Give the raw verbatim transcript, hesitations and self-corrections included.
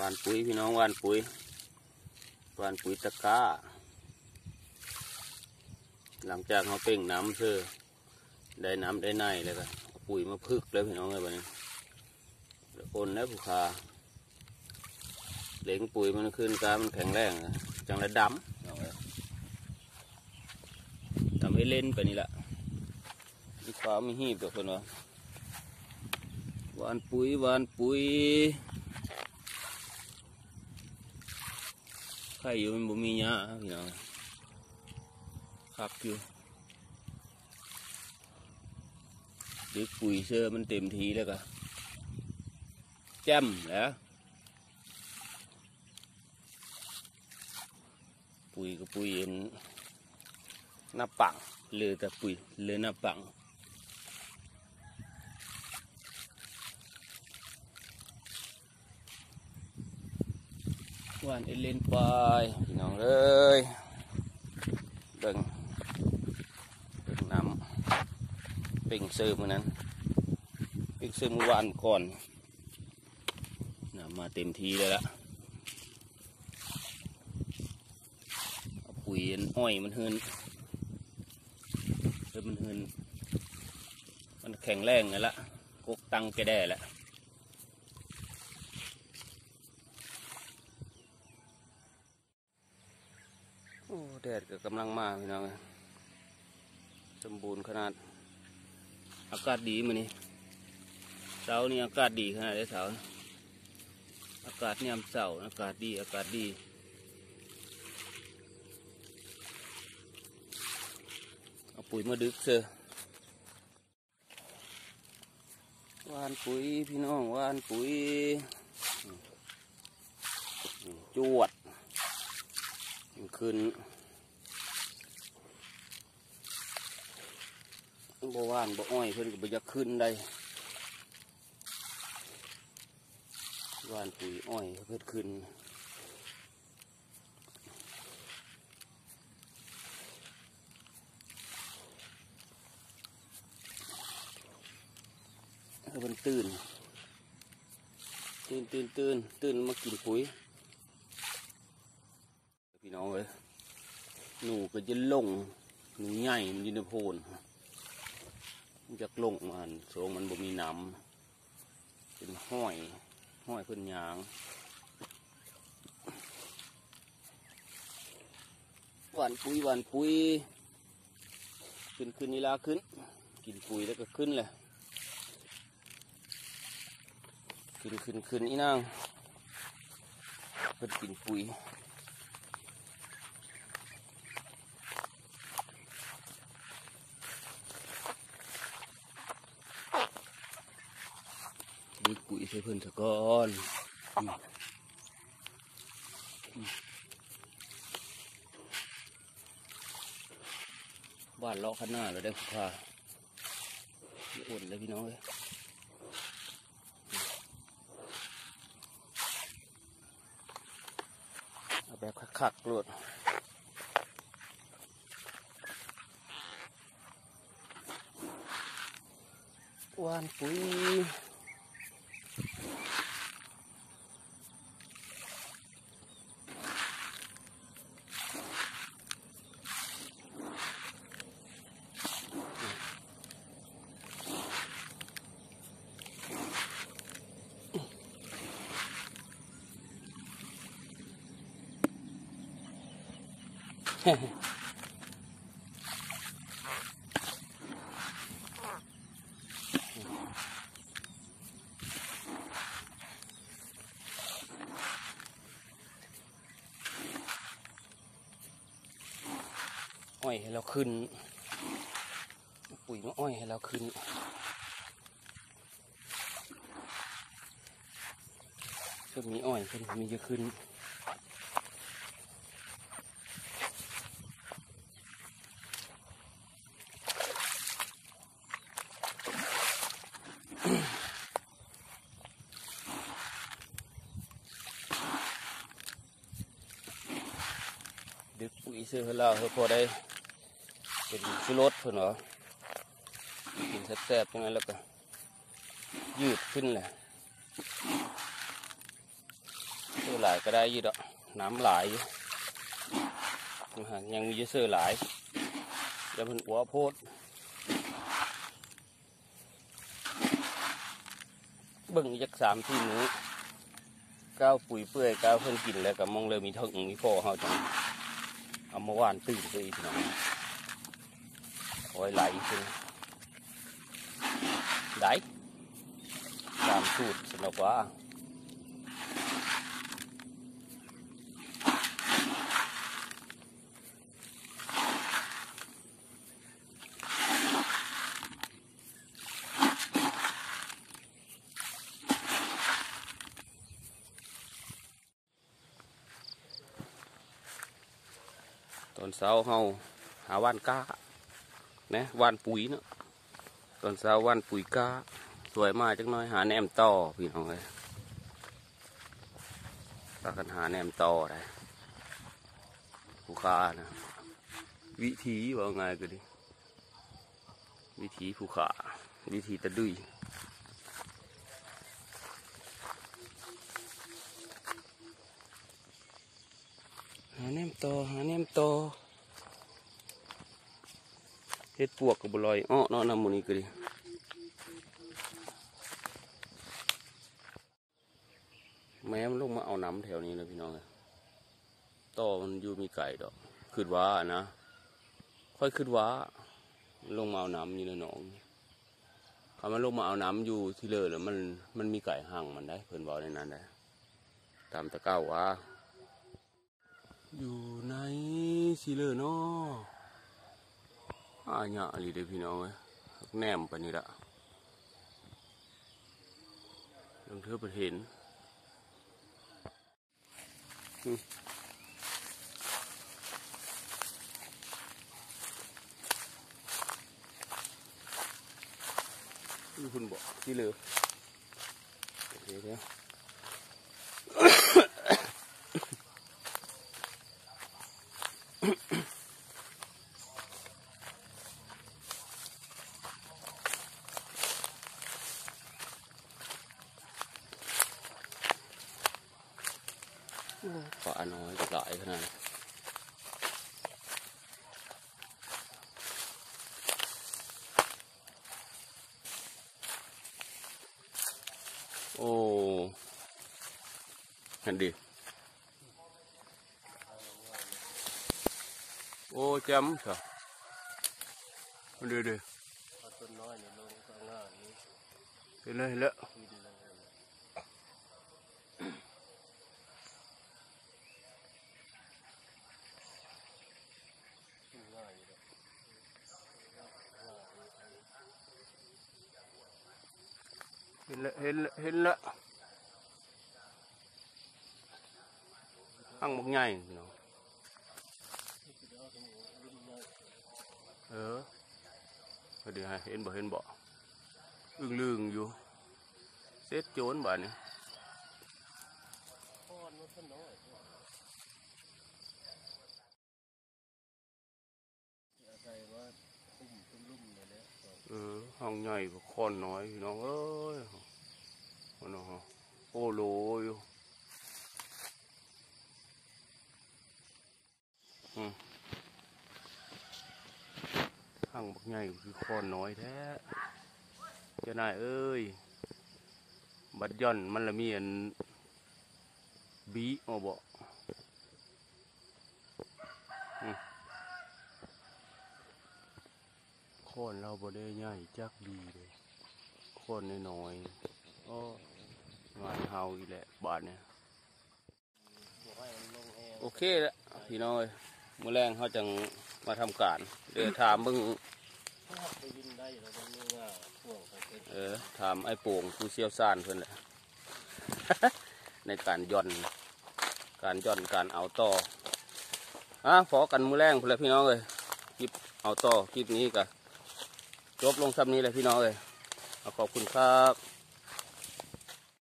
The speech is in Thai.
วานปุ๋ยพี่น้องวานปุ๋ยวานปุ๋ยตะกร้าหลังจากเราเป่งน้ำเชื่อได้น้ำได้ในเลยกันปุ๋ยมาพึกแล้วพี่น้องเลยวันนี้คนแล้วผู้ขาเหล็งปุ๋ยมันขึ้นกามันแข็งแรงจังเลยดำดำให้เล่นไปนี่แหละลูกค้ามีหีบเดี๋ยวคนวะวานปุ๋ยวานปุ๋ยไข่อยู่มันบ่มีหญ้าพี่น้องคักอยู่ดึกปุ๋ยเชื่อมันเต็มทีแล้วก็แจ่มแล้วปุ๋ยกับปุ๋ยเอ็นหน้าปังเลยแต่ปุ๋ยเลยหน้าปังวานเอเลนไปพี่น้องเลยเบิ่งเบิ่งน้ำเป่งเสือมือนั้นเป่งเสือมือวานก่อนน้ำมาเต็มทีเลยละปุ๋ยอ้อยมันเฮินเออมันเฮินมันแข็งแรงไงละกกตังแกได้ละโอ้แดดก็กำลังมาพี่น้องสมบูรณ์ขนาดอากาศดีมื้อนี้เช้านี้อากาศดีขนาดไหนเช้าอากาศเนี่ยามเช้าอากาศดีอากาศดีเอาปุ๋ยมาดึกเสือวานปุ๋ยพี่น้องวานปุ๋ยจวดขึ้นบ่ว่านบ่อ้อยเพิ่นก็บ่อยากขึ้นได้ว่านปุ๋ยอ้อยเพิ่นขึ้นเพิ่นตื่นตื่นตื่นตื่นตื่นมากินปุ๋ยพี่น้องเอ้ยหนูก็จะลงหนูใหญ่มันอยู่ในโพนมันจะลงมันโซงมันบ่มีน้ำเป็นห้อยห้อยเพิ่นยางหวานปุ๋ยหวานปุ๋ยขึ้นขึ้นนี่ลาขึ้นกินปุ๋ยแล้วก็ขึ้นเลยขึ้นขึ้นขึ้นอีนางเพิ่นกินปุ๋ยดึกปุ๋ยใส่เพิ่นซะก่อนบ้านเลาะข้างหน้าเราได้ค่ะอุ่นเลยพี่น้องเลยเอาแบบคักๆเลยวานปุ๋ยอ้อยให้เราขึ้นปุ๋ยมาอ้อยให้เราขึ้นเพิ่มมีอ้อยเพิ่มมีจะขึ้นดึกปุ๋ยซื้อให้เราเพื่อพอได้เป็นชูรสเพื่อนเหรอกินแซ่บๆยังไงแล้วก็ยืดขึ้นแหละซื้อหลายก็ได้ยี่ดอกน้ำหลายยังมีเยอะซื้อหลายจะเป็นหัวโพดเบิ่งยักสามที่หนูก้าวปุ๋ยเปื่อยก้าวเพิ่นกินแล้วก็มองเลยมีเท่าอีกมีพ่อเขาจังเอามาว่านตื่นเลยพี่น้องโอ้ยไหลขึ้นไหลตามสูตรสนุกว่าตอนเช้าเฮาหาว่านก้านะว่านปุ๋ยเนาะตอนเช้าว่านปุ๋ยก้าสวยมากจังน้อยหาแหนมต่อพี่น้องเลยปากันหาแหนมต่อได้ผู้ค้านะวิธีว่าไงก็ดิวิธีผู้ค้าวิธีตะดุยหาแหนมต่อหาแหนมต่อเฮ็ดปวกกับบลอยอ้อเนาะน้ำมันนี่ก็ดิแม้มันลงมาเอาน้ำแถวนี้เลยพี่น้องเลยต่อมันอยู่มีไก่ดอกขึ้นว่านะค่อยขึ้นว่าลงมาเอาน้ำอยู่ในหนองถ้ามันลงมาเอาน้ำอยู่ที่เลยแล้วมันมันมีไก่ห่างมันได้เพิ่นบอกในนั้นได้ตามตะเก้าว่าอยู่ในสิเลยเนาะอาญะอะไรเด้อพี่น้องเอ้ยแนมไปนี่ละลองเธอไปเห็นคุณบอกที่เลยโอเคเดี๋ยวปลาน้อยจะหลายขนาดโอ้เห็นดิโอ้จำค่ะเดี๋ยวเดี๋ยวเห็นเลยเห็นแล้วเห็นละเห็นละเห็นละหั่งบักใหญ่เนาะเออเดี๋ยวเห็นบ่เห็นบ่อึ้งลึงอยู่เซ็ตโจนบ่เนี่ยเออห้องใหญ่กว่าคอนน้อยพี่น้องเอ้ยโอ้โหโอ้โหอยู่ห้างบักใหญ่คือคอนน้อยแท้เจ้านายเอ้ยบัดย่อนมันละมีอันบีเอาบ่คอนเราบ่ได้ใหญ่จักดีเลยคอนน้อยๆอ้องานเฮาอีแหละบาทเนี่ยโอเคแล้วพี่น้อยมื้อแรงเขาจังมาทำการเดี๋ยวถามมึงเออถามไอ้โป่งผู้เชี่ยวชาญเพื่อนแหละ ในการย่อนการย่อนการเอาต่ออ่ะขอกันมื้อแรงเพื่อนพี่น้องเลยคลิปเอาต่อคลิปนี้กันจบลงซ้ำนี้เลยพี่น้องเลยขอบคุณครับ